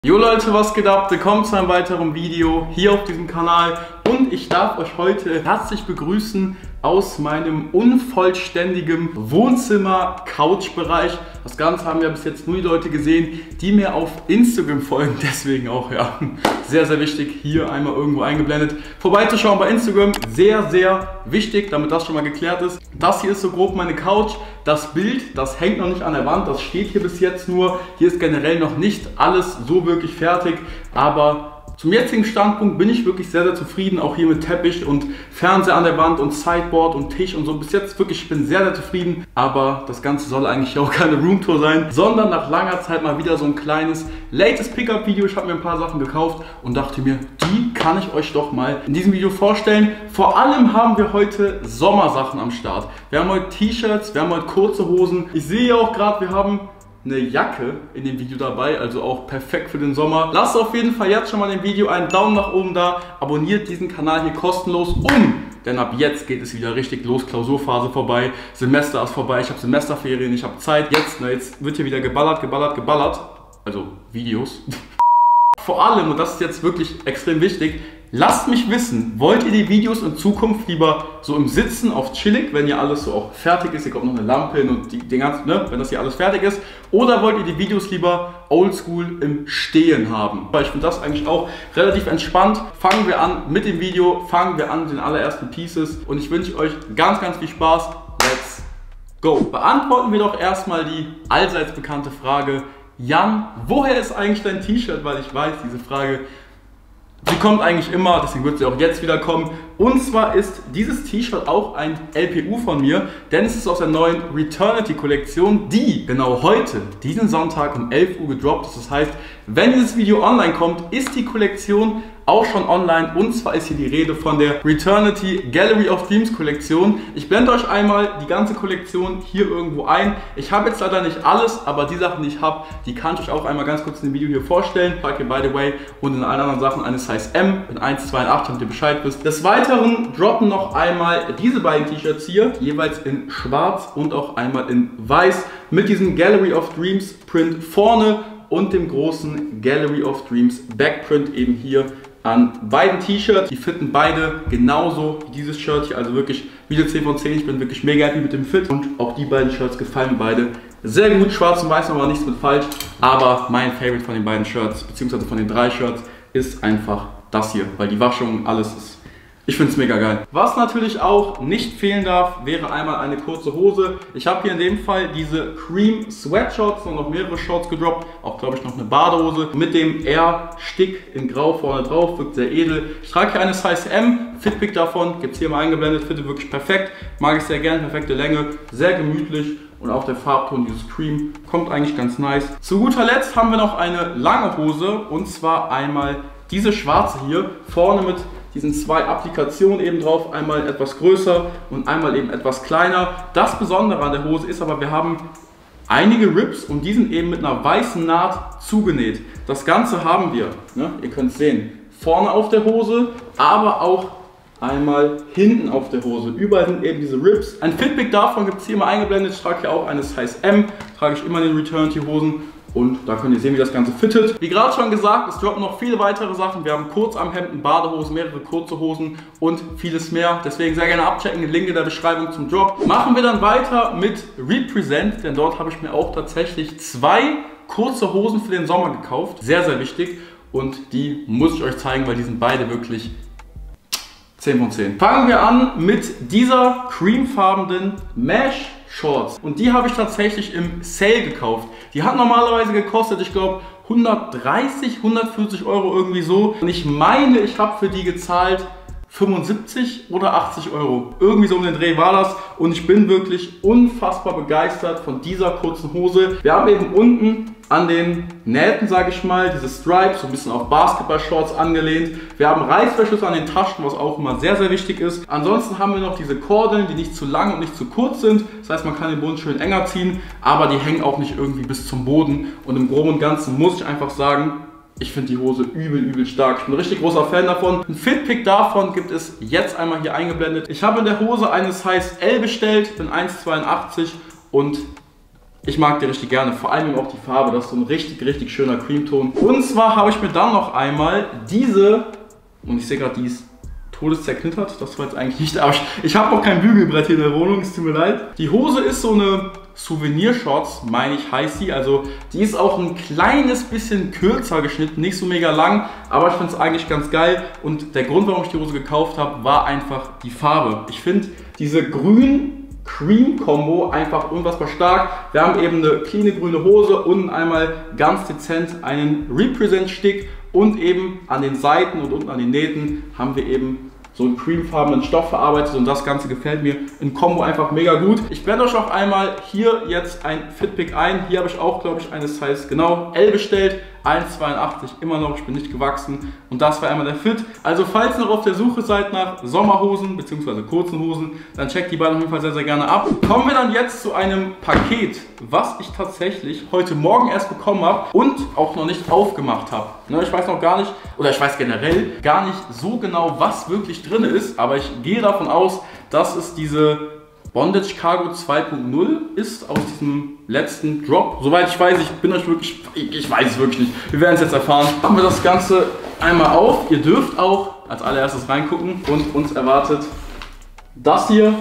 Jo Leute, was geht ab? Willkommen zu einem weiteren Video hier auf diesem Kanal und ich darf euch heute herzlich begrüßen aus meinem unvollständigen Wohnzimmer-Couch-Bereich. Das Ganze haben ja bis jetzt nur die Leute gesehen, die mir auf Instagram folgen, deswegen auch ja sehr, sehr wichtig, hier einmal irgendwo eingeblendet vorbeizuschauen bei Instagram. Sehr, sehr wichtig, damit das schon mal geklärt ist. Das hier ist so grob meine Couch. Das Bild, das hängt noch nicht an der Wand, das steht hier bis jetzt nur. Hier ist generell noch nicht alles so wirklich fertig, aber zum jetzigen Standpunkt bin ich wirklich sehr, sehr zufrieden, auch hier mit Teppich und Fernseher an der Wand und Sideboard und Tisch und so. Bis jetzt wirklich, ich bin sehr, sehr zufrieden, aber das Ganze soll eigentlich auch keine Roomtour sein, sondern nach langer Zeit mal wieder so ein kleines latest Pickup-Video. Ich habe mir ein paar Sachen gekauft und dachte mir, die kann ich euch doch mal in diesem Video vorstellen. Vor allem haben wir heute Sommersachen am Start. Wir haben heute T-Shirts, wir haben heute kurze Hosen. Ich sehe auch gerade, wir haben eine Jacke in dem Video dabei, also auch perfekt für den Sommer. Lasst auf jeden Fall jetzt schon mal dem Video einen Daumen nach oben da, abonniert diesen Kanal hier kostenlos denn ab jetzt geht es wieder richtig los, Klausurphase vorbei, Semester ist vorbei, ich habe Semesterferien, ich habe Zeit. Jetzt wird hier wieder geballert, also Videos. Vor allem, und das ist jetzt wirklich extrem wichtig, lasst mich wissen, wollt ihr die Videos in Zukunft lieber so im Sitzen auf chillig, wenn hier alles so auch fertig ist, hier kommt noch eine Lampe hin und den ganzen, wenn das hier alles fertig ist, oder wollt ihr die Videos lieber oldschool im Stehen haben? Weil ich finde das eigentlich auch relativ entspannt. Fangen wir an mit dem Video, fangen wir an mit den allerersten Pieces und ich wünsche euch ganz, ganz viel Spaß. Let's go! Beantworten wir doch erstmal die allseits bekannte Frage, Jan, woher ist eigentlich dein T-Shirt? Weil ich weiß, diese Frage, sie kommt eigentlich immer, deswegen wird sie auch jetzt wieder kommen. Und zwar ist dieses T-Shirt auch ein LPU von mir, denn es ist aus der neuen Returnity-Kollektion, die genau heute, diesen Sonntag um 11 Uhr gedroppt ist. Das heißt, wenn dieses Video online kommt, ist die Kollektion auch schon online und zwar ist hier die Rede von der Returnity Gallery of Dreams Kollektion. Ich blende euch einmal die ganze Kollektion hier irgendwo ein. Ich habe jetzt leider nicht alles, aber die Sachen, die ich habe, die kann ich euch auch einmal ganz kurz in dem Video hier vorstellen. Ich packe by the way und in allen anderen Sachen eine Size M in 1,82, damit ihr Bescheid wisst. Des Weiteren droppen noch einmal diese beiden T-Shirts hier, jeweils in schwarz und auch einmal in weiß mit diesem Gallery of Dreams Print vorne und dem großen Gallery of Dreams Backprint eben hier an beiden T-Shirts. Die fitten beide genauso wie dieses Shirt hier, also wirklich Video 10 von 10. Ich bin wirklich mega happy mit dem Fit und auch die beiden Shirts gefallen beide sehr gut. Schwarz und weiß nochmal nichts mit falsch, aber mein Favorite von den beiden Shirts, beziehungsweise von den 3 Shirts, ist einfach das hier, weil die Waschung, alles ist, ich finde es mega geil. Was natürlich auch nicht fehlen darf, wäre einmal eine kurze Hose. Ich habe hier in dem Fall diese Cream Sweatshorts und noch mehrere Shorts gedroppt. Auch, glaube ich, noch eine Badehose mit dem R-Stick in Grau vorne drauf. Wirkt sehr edel. Ich trage hier eine Size M. Fitpic davon gibt es hier mal eingeblendet. Fitte wirklich perfekt. Mag ich sehr gerne. Perfekte Länge. Sehr gemütlich. Und auch der Farbton, dieses Cream, kommt eigentlich ganz nice. Zu guter Letzt haben wir noch eine lange Hose. Und zwar einmal diese schwarze hier. Vorne mit diesen 2 Applikationen eben drauf, einmal etwas größer und einmal eben etwas kleiner. Das Besondere an der Hose ist aber, wir haben einige Rips und die sind eben mit einer weißen Naht zugenäht. Das Ganze haben wir, ihr könnt es sehen, vorne auf der Hose, aber auch einmal hinten auf der Hose. Überall sind eben diese Rips. Ein Fitpic davon gibt es hier mal eingeblendet. Ich trage hier auch eine Size M, trage ich immer in den Returnity Hosen. Und da könnt ihr sehen, wie das Ganze fittet. Wie gerade schon gesagt, es droppen noch viele weitere Sachen. Wir haben Kurzarmhemden, Badehosen, mehrere kurze Hosen und vieles mehr. Deswegen sehr gerne abchecken, den Link in der Beschreibung zum Drop. Machen wir dann weiter mit Represent, denn dort habe ich mir auch tatsächlich 2 kurze Hosen für den Sommer gekauft. Sehr, sehr wichtig. Und die muss ich euch zeigen, weil die sind beide wirklich 10 von 10. Fangen wir an mit dieser cremefarbenen Mesh Shorts. Und die habe ich tatsächlich im Sale gekauft. Die hat normalerweise gekostet, ich glaube, 130, 140 Euro irgendwie so. Und ich meine, ich habe für die gezahlt 75 oder 80 Euro. Irgendwie so um den Dreh war das. Und ich bin wirklich unfassbar begeistert von dieser kurzen Hose. Wir haben eben unten an den Nähten, sage ich mal, diese Stripes, so ein bisschen auf Basketball-Shorts angelehnt. Wir haben Reißverschlüsse an den Taschen, was auch immer sehr, sehr wichtig ist. Ansonsten haben wir noch diese Kordeln, die nicht zu lang und nicht zu kurz sind. Das heißt, man kann den Boden schön enger ziehen, aber die hängen auch nicht irgendwie bis zum Boden. Und im Groben und Ganzen muss ich einfach sagen, ich finde die Hose übel stark. Ich bin ein richtig großer Fan davon. Ein Fitpic davon gibt es jetzt einmal hier eingeblendet. Ich habe in der Hose eine Size L bestellt, bin 1,82 und Ich mag die richtig gerne, vor allem auch die Farbe, das ist so ein richtig schöner Creamton. Und zwar habe ich mir dann noch einmal diese, und ich sehe gerade, die ist todeszerknittert, das war jetzt eigentlich nicht, aber ich habe noch kein Bügelbrett hier in der Wohnung, es tut mir leid. Die Hose ist so eine Souvenir-Shorts, meine ich, heißt sie. Also die ist auch ein kleines bisschen kürzer geschnitten, nicht so mega lang, aber ich finde es eigentlich ganz geil. Und der Grund, warum ich die Hose gekauft habe, war einfach die Farbe. Ich finde diese Grün-Cream-Kombo einfach unfassbar stark. Wir haben eben eine cleane grüne Hose, unten einmal ganz dezent einen Represent-Stick und eben an den Seiten und unten an den Nähten haben wir eben so einen creamfarbenen Stoff verarbeitet und das Ganze gefällt mir in Kombo einfach mega gut. Ich blende euch auch einmal hier jetzt ein Fitpic ein. Hier habe ich auch, glaube ich, eine Size genau L bestellt. 1,82 immer noch, ich bin nicht gewachsen und das war einmal der Fit. Also falls ihr noch auf der Suche seid nach Sommerhosen bzw. kurzen Hosen, dann checkt die beiden auf jeden Fall sehr gerne ab. Kommen wir dann jetzt zu einem Paket, was ich tatsächlich heute Morgen erst bekommen habe und auch noch nicht aufgemacht habe. Ich weiß noch gar nicht, oder ich weiß generell gar nicht so genau, was wirklich drin ist, aber ich gehe davon aus, dass es diese Bondage Cargo 2.0 ist aus diesem letzten Drop. Soweit ich weiß, ich weiß es wirklich nicht. Wir werden es jetzt erfahren. Machen wir das Ganze einmal auf. Ihr dürft auch als allererstes reingucken und uns erwartet das hier.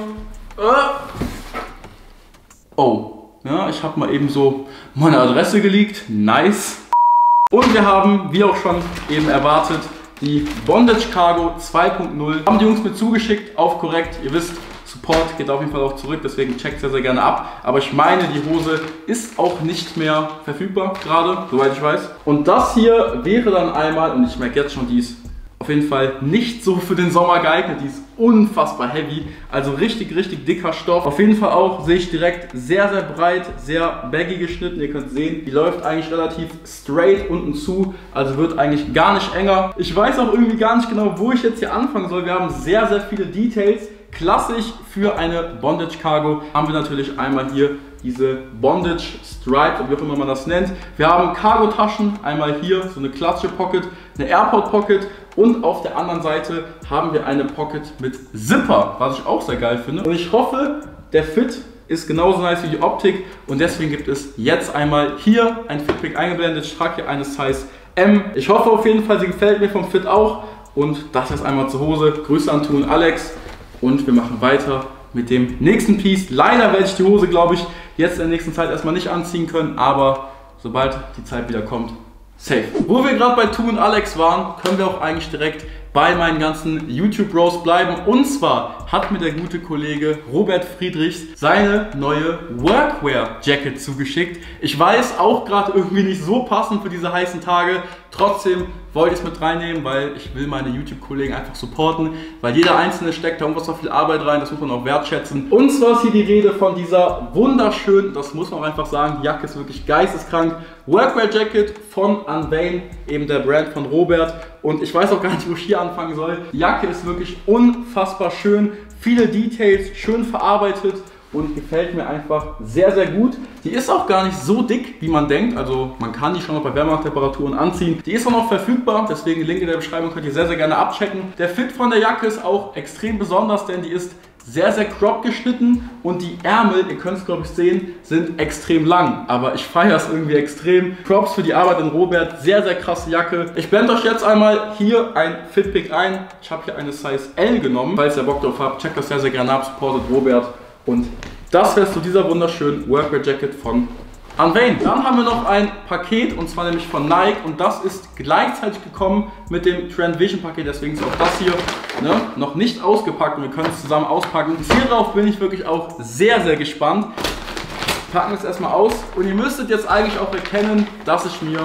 Oh, ja, ich habe mal eben so meine Adresse geleakt. Nice. Und wir haben, wie auch schon eben erwartet, die Bondage Cargo 2.0. Haben die Jungs mir zugeschickt, auf korrekt. Ihr wisst, Support geht auf jeden Fall auch zurück, deswegen checkt sehr gerne ab. Aber ich meine, die Hose ist auch nicht mehr verfügbar gerade, soweit ich weiß. Und das hier wäre dann einmal, und ich merke jetzt schon, die ist auf jeden Fall nicht so für den Sommer geeignet. Die ist unfassbar heavy, also richtig dicker Stoff. Auf jeden Fall auch, sehe ich direkt, sehr breit, sehr baggy geschnitten. Ihr könnt sehen, die läuft eigentlich relativ straight unten zu, also wird eigentlich gar nicht enger. Ich weiß auch irgendwie gar nicht genau, wo ich jetzt hier anfangen soll. Wir haben sehr viele Details. Klassisch für eine Bondage Cargo haben wir natürlich einmal hier diese Bondage Stripes, wie auch immer man das nennt. Wir haben Cargo-Taschen, einmal hier so eine klassische Pocket, eine Airport Pocket und auf der anderen Seite haben wir eine Pocket mit Zipper, was ich auch sehr geil finde. Und ich hoffe, der Fit ist genauso nice wie die Optik und deswegen gibt es jetzt einmal hier ein Fitpic eingeblendet. Ich trage hier eine Size M. Ich hoffe auf jeden Fall, sie gefällt mir vom Fit auch und das ist einmal zur Hose. Grüße an Toon Alex. Und wir machen weiter mit dem nächsten Piece. Leider werde ich die Hose, glaube ich, jetzt in der nächsten Zeit erstmal nicht anziehen können, aber sobald die Zeit wieder kommt, safe. Wo wir gerade bei Toon Alex waren, können wir auch eigentlich direkt bei meinen ganzen YouTube-Bros bleiben. Und zwar hat mir der gute Kollege Robert Friedrichs seine neue Workwear-Jacket zugeschickt. Ich weiß, auch gerade irgendwie nicht so passend für diese heißen Tage. Trotzdem wollte ich es mit reinnehmen, weil ich will meine YouTube-Kollegen einfach supporten, weil jeder Einzelne steckt da unfassbar viel Arbeit rein, das muss man auch wertschätzen. Und zwar ist hier die Rede von dieser wunderschönen, das muss man auch einfach sagen, die Jacke ist wirklich geisteskrank, Workwear-Jacket von Unvein, eben der Brand von Robert. Und ich weiß auch gar nicht, wo ich hier anfangen soll. Die Jacke ist wirklich unfassbar schön, viele Details, schön verarbeitet und gefällt mir einfach sehr gut. Die ist auch gar nicht so dick, wie man denkt. Also man kann die schon noch bei Wärmetemperaturen anziehen. Die ist auch noch verfügbar, deswegen Link in der Beschreibung, könnt ihr sehr gerne abchecken. Der Fit von der Jacke ist auch extrem besonders, denn die ist sehr crop geschnitten und die Ärmel, ihr könnt es glaube ich sehen, sind extrem lang. Aber ich feiere es irgendwie extrem. Props für die Arbeit in Robert, sehr krasse Jacke. Ich blende euch jetzt einmal hier ein Fitpic ein. Ich habe hier eine Size L genommen. Falls ihr Bock drauf habt, checkt das sehr gerne ab, supportet Robert. Und das wäre zu dieser wunderschönen Workwear Jacket von Unvein. Dann haben wir noch ein Paket und zwar nämlich von Nike und das ist gleichzeitig gekommen mit dem Trend Vision Paket, deswegen ist auch das hier noch nicht ausgepackt und wir können es zusammen auspacken. Und hierauf bin ich wirklich auch sehr gespannt. Packen wir es erstmal aus und ihr müsstet jetzt eigentlich auch erkennen, dass ich mir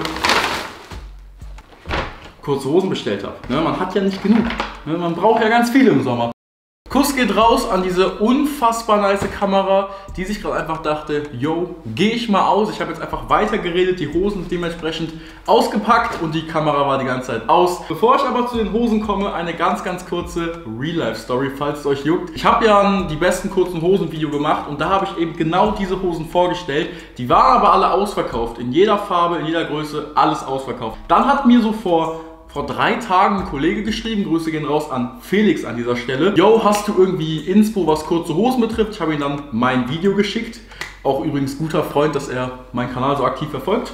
kurze Hosen bestellt habe. Man hat ja nicht genug, man braucht ja ganz viele im Sommer. Kuss geht raus an diese unfassbar nice Kamera, die sich gerade einfach dachte, yo, gehe ich mal aus. Ich habe jetzt einfach weiter geredet, die Hosen dementsprechend ausgepackt und die Kamera war die ganze Zeit aus. Bevor ich aber zu den Hosen komme, eine ganz kurze Real-Life-Story, falls es euch juckt. Ich habe ja die besten kurzen Hosen-Video gemacht und da habe ich eben genau diese Hosen vorgestellt. Die waren aber alle ausverkauft, in jeder Farbe, in jeder Größe, alles ausverkauft. Dann hat mir so vor 3 Tagen ein Kollege geschrieben, Grüße gehen raus an Felix an dieser Stelle. Yo, hast du irgendwie Inspo, was kurze Hosen betrifft? Ich habe ihm dann mein Video geschickt Auch übrigens guter Freund, dass er meinen Kanal so aktiv verfolgt.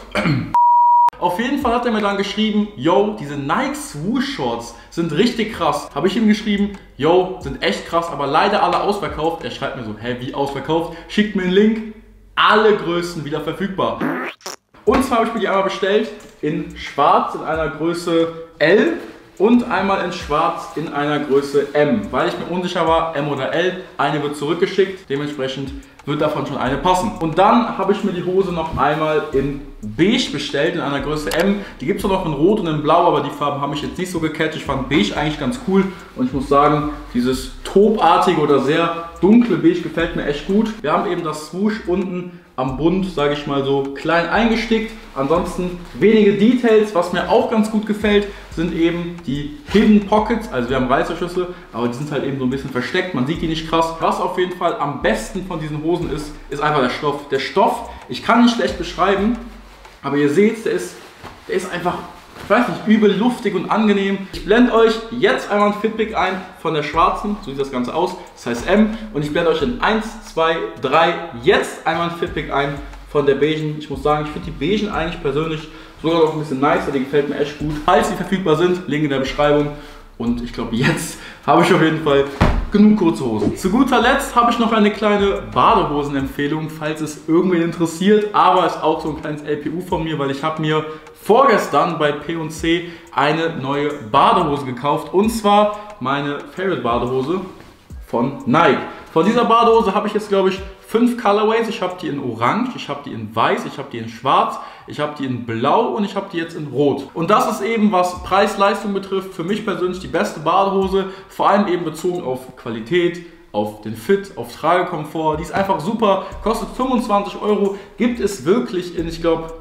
Auf jeden Fall hat er mir dann geschrieben, yo, diese Nike Swoosh Shorts sind richtig krass. Habe ich ihm geschrieben, yo, sind echt krass, aber leider alle ausverkauft. Er schreibt mir so, hä, wie ausverkauft? Schickt mir einen Link. Alle Größen wieder verfügbar. Und zwar habe ich mir die einmal bestellt in schwarz in einer Größe L und einmal in schwarz in einer Größe M. Weil ich mir unsicher war, M oder L, eine wird zurückgeschickt, dementsprechend wird davon schon eine passen. Und dann habe ich mir die Hose noch einmal in beige bestellt, in einer Größe M. Die gibt es noch in rot und in blau, aber die Farben haben mich jetzt nicht so gecatcht. Ich fand beige eigentlich ganz cool und ich muss sagen, dieses taubartige oder sehr dunkle beige gefällt mir echt gut. Wir haben eben das Swoosh unten am Bund, sage ich mal so, klein eingestickt. Ansonsten wenige Details. Was mir auch ganz gut gefällt, sind eben die Hidden Pockets. Also wir haben Reißverschlüsse, aber die sind halt eben so ein bisschen versteckt. Man sieht die nicht krass. Was auf jeden Fall am besten von diesen Hosen ist, ist einfach der Stoff. Der Stoff, ich kann nicht schlecht beschreiben, aber ihr seht, der ist einfach, ich weiß nicht, übel luftig und angenehm. Ich blende euch jetzt einmal ein Fitpic ein von der schwarzen, so sieht das Ganze aus, das heißt M. Und ich blende euch in 1, 2, 3 jetzt einmal ein Fitpic ein von der beigen. Ich muss sagen, ich finde die beigen eigentlich persönlich sogar noch ein bisschen nicer, die gefällt mir echt gut. Falls die verfügbar sind, Link in der Beschreibung. Und ich glaube, jetzt habe ich auf jeden Fall genug kurze Hosen. Zu guter Letzt habe ich noch eine kleine Badehosenempfehlung, falls es irgendwen interessiert, aber ist auch so ein kleines LPU von mir, weil ich habe mir vorgestern bei P&C eine neue Badehose gekauft, und zwar meine Favorite Badehose von Nike. Von dieser Badehose habe ich jetzt, glaube ich, 5 Colorways. Ich habe die in Orange, ich habe die in Weiß, ich habe die in Schwarz, ich habe die in Blau und ich habe die jetzt in Rot. Und das ist eben, was Preis-Leistung betrifft, für mich persönlich die beste Badehose. Vor allem eben bezogen auf Qualität, auf den Fit, auf Tragekomfort. Die ist einfach super, kostet 25 €, gibt es wirklich in, ich glaube,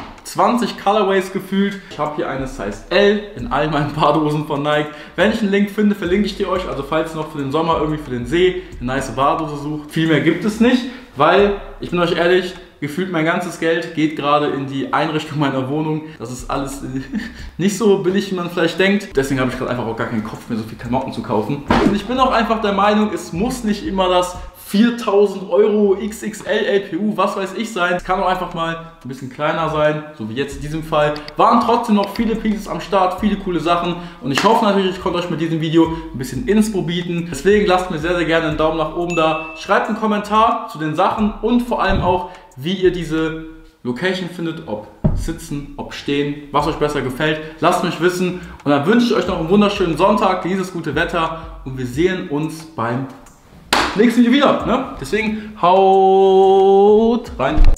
20 Colorways gefühlt. Ich habe hier eine Size L in all meinen Badehosen von Nike. Wenn ich einen Link finde, verlinke ich die euch. Also falls ihr noch für den Sommer irgendwie für den See eine nice Badehose sucht. Viel mehr gibt es nicht, weil, ich bin euch ehrlich, gefühlt mein ganzes Geld geht gerade in die Einrichtung meiner Wohnung. Das ist alles nicht so billig, wie man vielleicht denkt. Deswegen habe ich gerade einfach auch gar keinen Kopf mehr, so viel Klamotten zu kaufen. Und ich bin auch einfach der Meinung, es muss nicht immer das 4.000 € XXL LPU, was weiß ich sein. Es kann auch einfach mal ein bisschen kleiner sein, so wie jetzt in diesem Fall. Waren trotzdem noch viele Pieces am Start, viele coole Sachen. Und ich hoffe natürlich, ich konnte euch mit diesem Video ein bisschen Inspo bieten. Deswegen lasst mir sehr, sehr gerne einen Daumen nach oben da. Schreibt einen Kommentar zu den Sachen und vor allem auch, wie ihr diese Location findet, ob sitzen, ob stehen, was euch besser gefällt. Lasst mich wissen. Und dann wünsche ich euch noch einen wunderschönen Sonntag, dieses gute Wetter. Und wir sehen uns beim nächsten Video wieder. Ne? Deswegen haut rein.